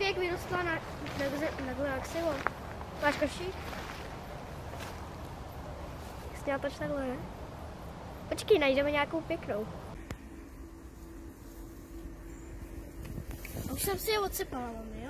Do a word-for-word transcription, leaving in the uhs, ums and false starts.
koupě, jak vyrostla na, na, na ksilo. Máš košík? Jsi toč takhle, ne? Počkej, najdeme nějakou pěknou. Už jsem si je odsypala, mami.